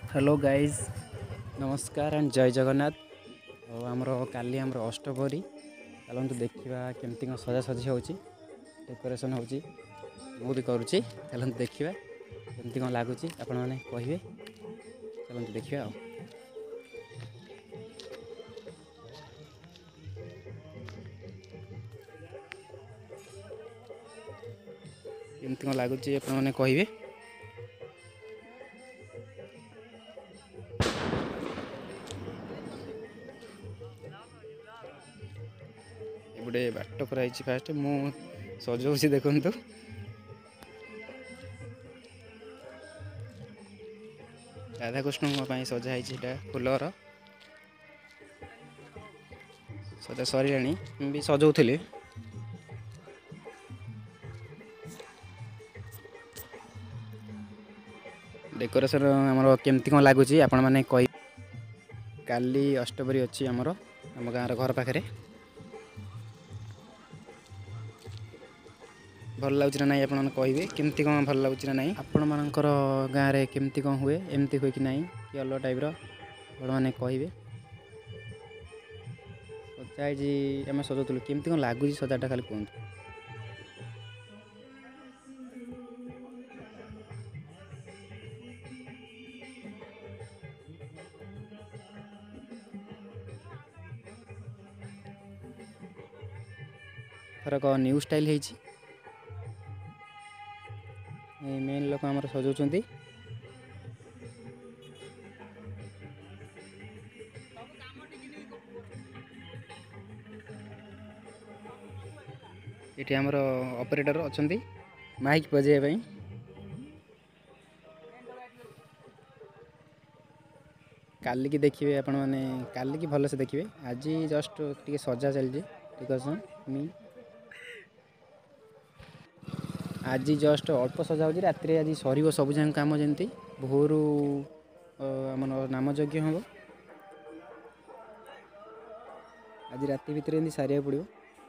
Hello guys नमस्कार and जय जगन्नाथ। और आमर काली आमर अष्टपहरी चलतु देखा केमती कौन सजासजी हो डेकोरेशन हो भी करुच्ची। चलतु देखा केमती कौन लगुच आपण मैंने कहे। चलतु देखा केमती कौन लगुच आपण मैंने कहे। गोटे बाट कराई फास्ट मु सजाऊँ देखु राधाकृष्ण सजाई फुलर सजा सर भी सजाऊली। डेकोरेशन आमर केमती कौन लगुच आपण मैंने कह। काली अष्टपहरी अच्छी आमर आम गाँव घर पाखे भल लगुच ना नहीं आपने कहे केमती कौन भल लगुच ना नहीं आपण मानकर गाँव में केमती कौन हुए एमती हुए कि नहीं कि अलग टाइप मैंने कहे। सजाई आम सजाऊलु केमती कौन लगुच सजाटा खाली कहतु। थरक न्यू स्टाइल मेन लोक आमर सजाऊँ। ये आमर ऑपरेटर अच्छा माइक बजाई काली की देखिए आपण मैंने काली की भल से देखिए। आज जस्ट टे सजा चलती मी आज जस्ट अल्प सजा हो रात आज सर सब जन कम जमी भोर आम नाम यज्ञ हम आज राति भितर सारे पड़ो।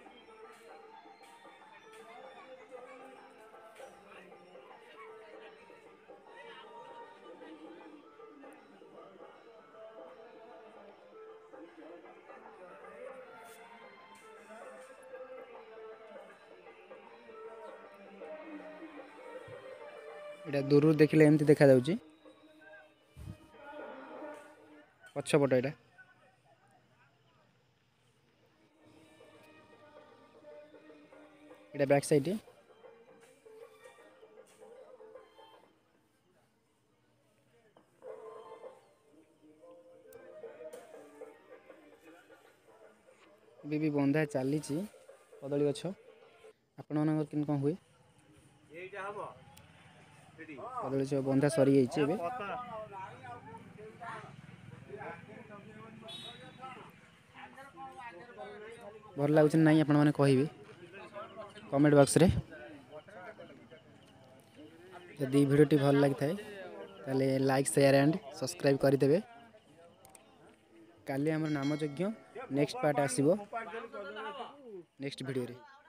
यहाँ दूर देखले एमती देखा जाउची पछपट यहाँ यहाँ बैक साइड भी बंधा चली कदली गछ आपण मन कौन हुए कदली गछ बंधा सरी जाइए। भल लगुच नहीं आपण मैंने कहे कमेंट बॉक्स रे। यदि वीडियोटी भल लगी थाए लाइक शेयर एंड सब्सक्राइब करदे। काली आमर नाम यज्ञ नेक्स्ट पार्ट आसीबो नेक्स्ट वीडियो रे।